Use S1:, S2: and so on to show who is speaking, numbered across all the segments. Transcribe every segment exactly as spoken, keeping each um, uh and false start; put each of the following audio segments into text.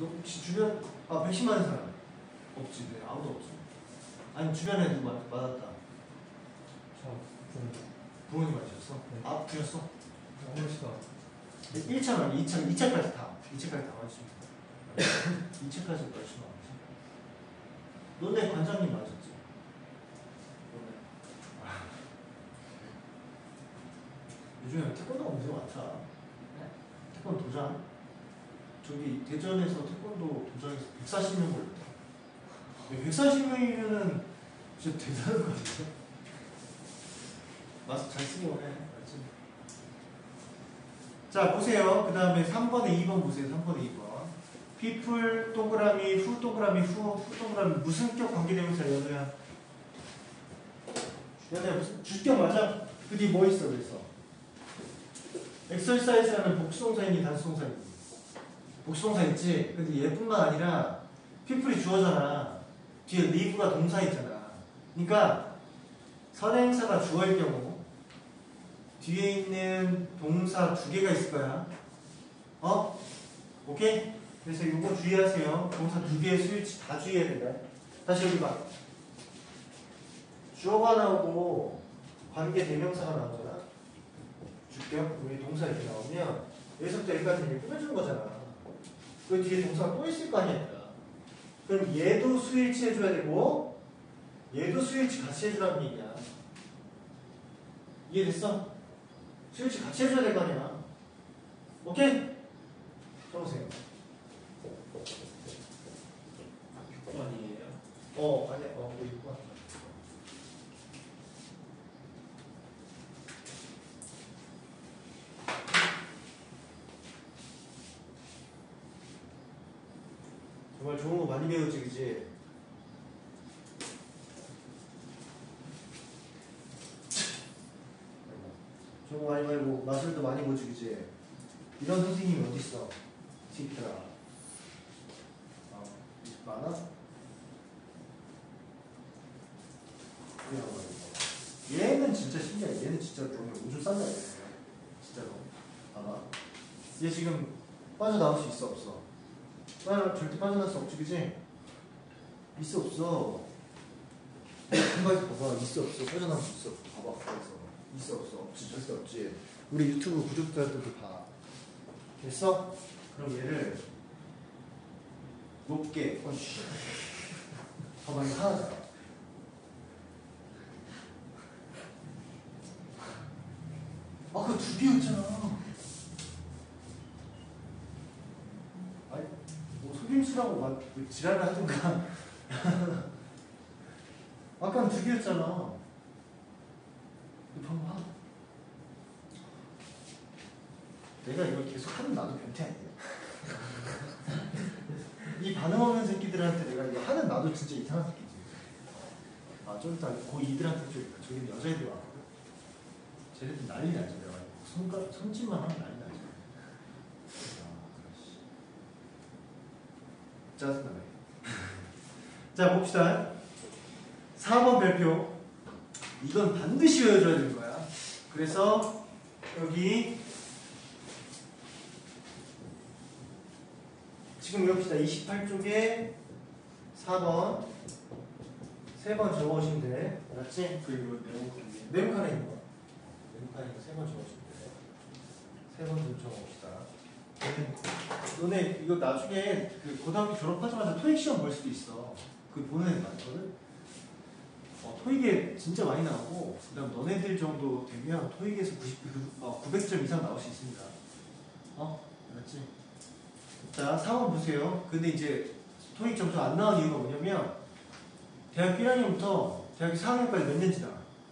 S1: 너 혹시 주변 아 백신 맞은 사람 없지? 네, 아무도 없지. 아니 주변에 누구 맞, 맞았다.
S2: 저 부모님.
S1: 부모님 맞으셨어?
S2: 네.
S1: 아 부셨어?
S2: 어머니가
S1: 일 차는 아니 이 차 이 차까지 다 이 차까지 다 맞으시면 이 차까지 맞으시면 안 돼. 너네 관장님 맞았지? 너네. 아. 요즘에 태권도가 문제가 많다. 네? 태권도 도장. 저기 대전에서 태권도 도장에서 백사십 명 걸렸다. 백사십 명이면은 진짜 대단한 거 같은데? 마스크 잘 쓰고 오네. 알지? 자, 보세요. 그 다음에 삼 번에 이 번 보세요. 삼 번에 이 번. people, 동그라미, 후, 동그라미, 후, 후, 동그라미. 무슨 격 관계대명사, 연우야? 연우야, 무슨, 주격 맞아? 그 뒤에 뭐 있어, 그래서? exercise라는 복수동사이니 단수동사이니? 복수동사 있지? 근데 얘뿐만 아니라 people이 주어잖아. 뒤에 live가 동사 있잖아. 그러니까 선행사가 주어일 경우 뒤에 있는 동사 두 개가 있을 거야. 어? 오케이? 그래서 이거 주의하세요. 동사 두 개의 수일치 다 주의해야 된다. 다시 여기 봐. 주어가 나오고 관계 대명사가 나오잖아. 주격, 우리 동사 이렇게 나오면 여기서부터 여기까지 이렇게 꾸며주는 거잖아. 그 뒤에 동사가 또 있을 거 아니야. 그럼 얘도 수일치 해줘야 되고 얘도 수일치 같이 해주라는 얘기야. 이해됐어? 수일치 같이 해줘야 될 거 아니야. 오케이? 써보세요.
S2: 육 번이에요.
S1: 어, 아니야. 어, 그 육 번. 정말 좋은 거 많이 배우지, 그지? 좋은 거 많이 배우고 마술도 많이 보지, 그지? 이런 선생님이 어딨어? 새끼들아. 어, 많아? 얘는 진짜 신기해. 얘는 진짜 오늘 우주 싼다, 얘. 진짜로. 봐봐. 얘 지금 빠져나올 수 있어, 없어? 빠져, 절대 빠져나올 수 없지, 그지? 있어, 없어? 한 가지 봐봐. 있어, 없어? 빠져나올 수 있어. 봐봐, 거기서. 있어, 없어? 없지, 절대 없지. 우리 유튜브 구독자들도 봐. 됐어? 그럼 얘를 높게, 어이씨. 봐봐, 이거 하나잖아. 아, 그거 두 개였잖아. 아니, 뭐, 속임수라고 막, 지랄을 하든가. 아까는 두 개였잖아. 봐봐. 내가 이걸 계속 하면 나도 변태 아니야. 이 반응 없는 새끼들한테 내가 이거 하는 나도 진짜 이상한 새끼지. 아, 좀 이따 고이들한테 좀, 저기 여자애들 왔거든. 쟤네들 난리 나지. 내가 손가, 손짓만 하면 난리 나지. 아, 짜증나네. 자, 봅시다. 사 번 별표. 이건 반드시 외워줘야 되는 거야. 그래서 여기 지금 외웁시다. 이십팔 쪽에 사 번 세 번 적어오시면 돼. 알았지?
S2: 그리고 네모칸이에요.
S1: 네모칸에 있는 거. 네모칸에 세 번 적어오시면 돼. 세 번 좀 적어봅시다. 너네 이거 나중에 그 고등학교 졸업하자마자 토익 시험 볼 수도 있어. 그 보는 애들 많거든? 어, 토익에 진짜 많이 나오고, 그 다음 너네들 정도 되면 토익에서 구십, 어, 구백 점 이상 나올 수 있습니다. 어? 알았지? 자, 사 번 보세요. 근데 이제 토익 점수 안 나온 이유가 뭐냐면, 대학교 일 학년부터 대학교 사 학년까지 몇 년 지나?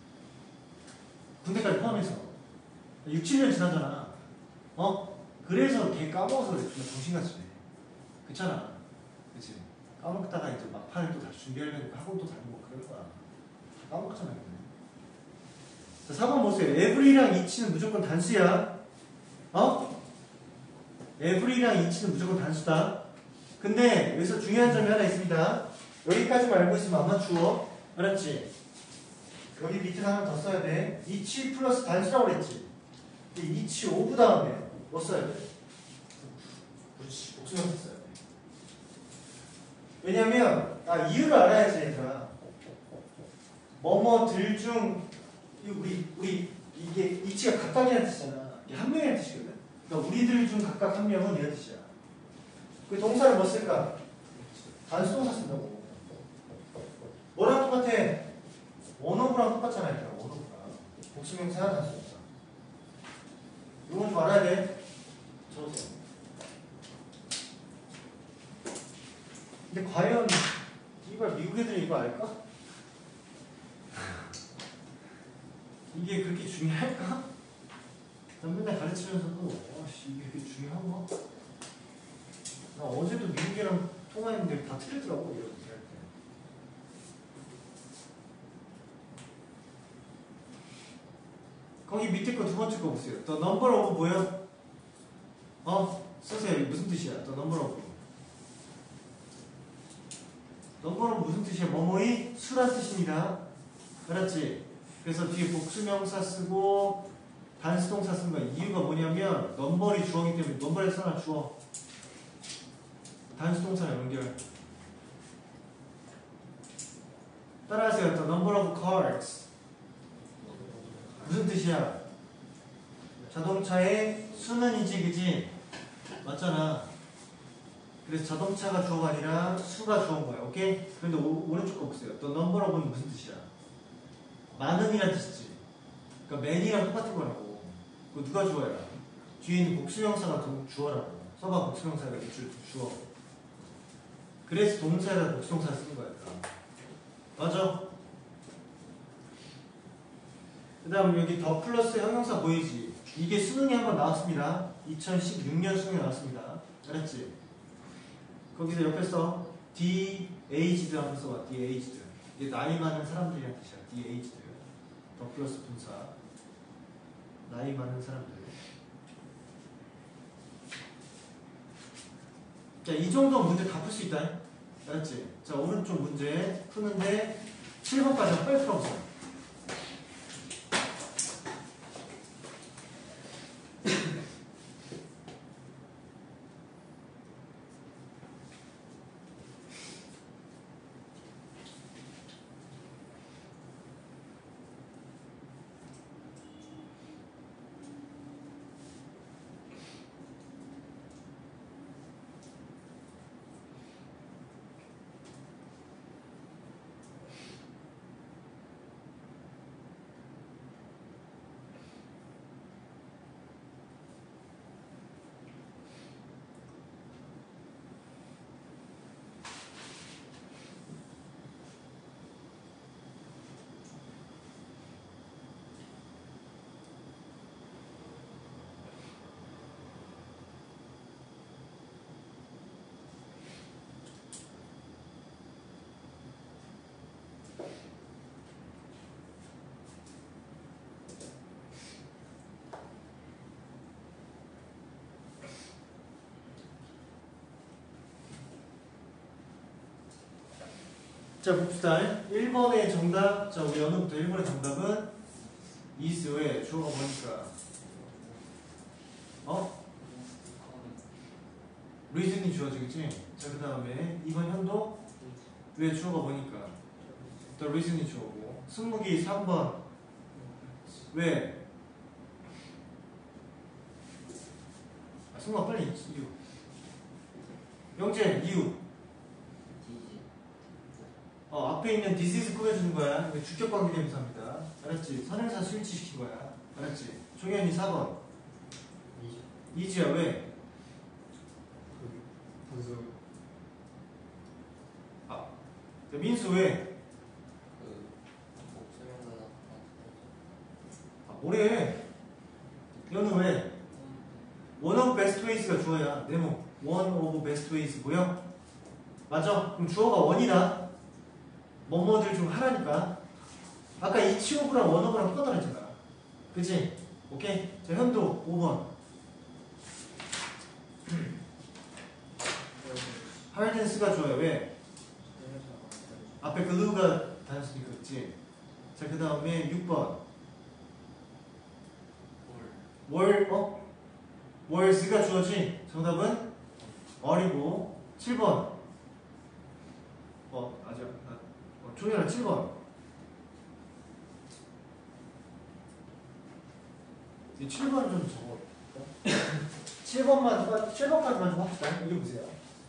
S1: 군대까지 포함해서. 육, 칠 년 지나잖아. 어? 그래서 걔 까먹어서 그래. 정말 정신같이 돼. 그렇잖아. 그치? 까먹다가 이제 막판에 또 다시 준비하려고 학원도 다니고 그럴 거야. 까먹잖아. 자, 사 번 보세요. every랑 each는 무조건 단수야. 어? every랑 each는 무조건 단수다. 근데 여기서 중요한 점이 하나 있습니다. 여기까지만 알고 있으면 안 맞추어. 알았지? 여기 밑에 하나 더 써야 돼. each 플러스 단수라고 그랬지? each 오브 다음에 뭐 써야 돼? 그렇지. 복수명사 써야 돼. 왜냐면 아 이유를 알아야지 얘들아. 뭐뭐들 중 우리 우리 이게 이치가 각각이라는 뜻이잖아. 이게 한 명이라는 뜻이거든. 그러니까 우리들 중 각각 한 명은 이런 뜻이야. 그 동사를 뭐 쓸까? 단수 동사 쓴다고. 뭐랑 똑같아? 원어브랑 똑같잖아. 얘들아. 원어브랑 복수명사야 단수 동사. 이건 좀 알아야 돼. 적으세요. 근데 과연 이발 미국 애들이 이거 알까? 이게 그렇게 중요할까? 난 맨날 가르치면서도 아씨 이게 그렇게 중요한가? 나 어제도 미국이랑 통화했는데 다 틀리더라고 이런 얘기 할 때. 거기 밑에 거 두 번째 거 보세요. The number of 뭐야? 어? 쓰세요. 무슨 뜻이야? The number of. number of 무슨 뜻이야? 뭐뭐이 수란 뜻입니다. 알았지? 그래서 뒤에 복수명사 쓰고 단수동사 쓴 거야. 이유가 뭐냐면 넘버리 주어기 때문에 넘버에 써놔 주어. 단수동사랑 연결. 따라하세요. The number of cars. 무슨 뜻이야? 자동차의 수는 이지 그지? 맞잖아. 그래서 자동차가 주어가 아니라 수가 주어인 거야. 오케이? 그런데 오, 오른쪽 거 보세요. The number of은 무슨 뜻이야? 많은이란 뜻이지. 그러니까 man이랑 똑같은 거라고. 그거 누가 주어야? 뒤에 있는 복수명사가 주어라고. 써봐 복수명사가 주, 주어. 그래서 동사에다 복수명사 쓰는 거야. 맞아? 그 다음 여기 더 플러스 형용사 보이지? 이게 수능에 한번 나왔습니다. 이천십육 년 수능에 나왔습니다. 알았지? 거기서 옆에 써 de-aged 한번 써봐. de-aged. 이게 나이 많은 사람들이란 뜻이야. de-aged. 더 플러스 분사. 나이 많은 사람들. 자, 이 정도 문제 다 풀 수 있다. 알았지? 자, 오른쪽 문제 푸는데 칠 번까지 빨리 풀어보세요. 자, 봅시다. 일 번의 정답. 자, 우리 어느부터 일 번의 정답은 is 왜 주어가 뭐니까? 어? reason이 주어지겠지? 자, 그 다음에 이 번 현도 왜 주어가 뭐니까? the reason이 주어고. 승무기 삼 번 왜? 아, 승무가 빨리 이유. 영재 이유. 어, 앞에 있는 disease 꾸며주는 거야. 이거 주격관계 대명사입니다. 알았지? 선행사 스위치시킨 거야. 알았지? 종현이 사 번. 이지야 왜?
S2: 분수.
S1: 아, 민수 왜? 아, 뭐래? 연우 왜? one of best ways가 주어야. 네모. one of best ways 뭐야? 맞아? 그럼 주어가 원이다. 뭐뭐들 중 하나니까. 아까 이치오브랑 원오브랑 똑같다 그랬잖아. 그치? 오케이? 자, 현도 오 번. 하이든스가 좋아요. 왜? 앞에 글루가 단수니까 그치? 자, 그 다음에 육 번. 월, 어? 월스가 주어지. 정답은 어리고. 칠 번. 어, 아직 아, 어, 종현아 칠 번. 이 칠 번 좀 적어. 칠 번만 칠 번까지만 좀 합시다. 이게 보세요.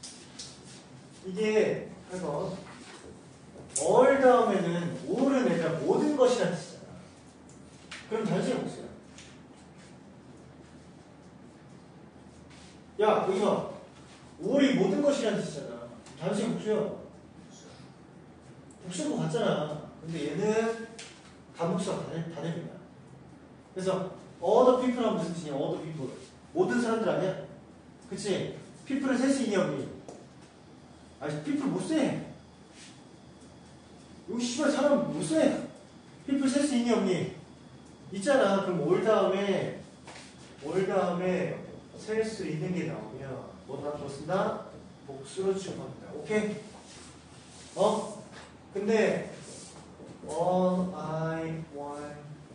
S1: 이게 팔 번. all 다음에는 all은 얘들아 모든 것이라는 뜻이잖아. 그럼 단순히 복수야. 야, 여기 봐. all이 모든 것이라는 뜻이잖아. 단순히 복수야. 복수인 거 같잖아. 근데 얘는 단복수가 다, 다 되는 거야. 그래서 all the people 하면 무슨 뜻이냐? all the people. 모든 사람들 아니야? 그치? people을 셀 수 있냐, 우리? 아니, people 못 세. 여기 씨발 사람 못 세. people 셀 수 있니, 없니? 있잖아. 그럼 올 다음에, 올 다음에 셀 수 있는 게 나오면 뭐 다 들었습니다? 복수로 취급합니다. 오케이? 어? 근데 all I want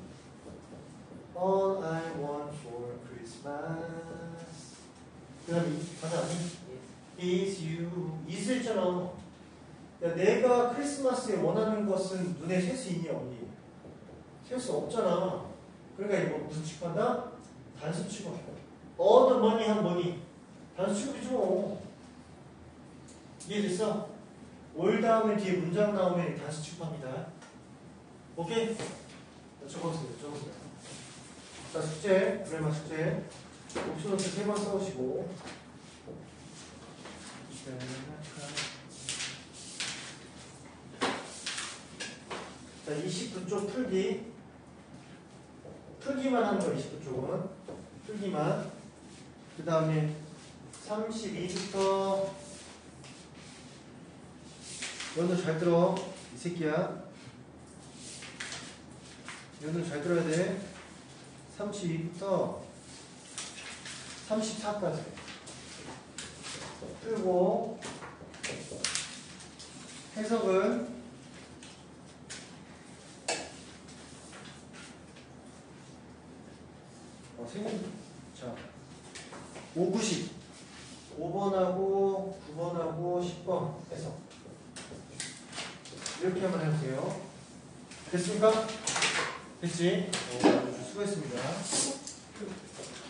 S1: all I want for Christmas 그 다음에 가자 is you is을 있잖아. 야, 내가 크리스마스에 원하는 것은 눈에 셀 수 있니 없니? 셀 수 없잖아. 그러니까 이거 무슨 취급한다? 단수 취급한다. all the money 한 money 단수 취급이지 뭐. 이해됐어? 올 다음에 뒤에 문장 나오면 단수 취급합니다. 오케이? 적어보세요. 적어보세요. 자, 숙제. 그래마 숙제. 옵션노트 세 번 써오시고. 자, 이십구 쪽 풀기. 풀기만 하는 거, 이십구 쪽은. 풀기만. 그 다음에 삼십이부터 너도 잘 들어. 이 새끼야. 너도 잘 들어야 돼. 삼십이부터 삼십사까지. 그리고 해석은 어, 생긴 자 오, 구십 오 번하고 구 번하고 십 번 해석 이렇게 한번 해보세요. 됐습니까? 됐지? 어, 수고했습니다.